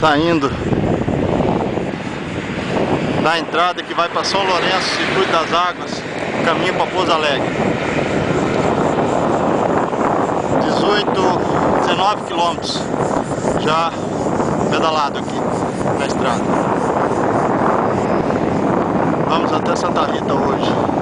Saindo da entrada que vai para São Lourenço, Circuito das Águas, caminho para Pouso Alegre. 19 quilômetros já pedalado aqui na estrada. Vamos até Santa Rita hoje.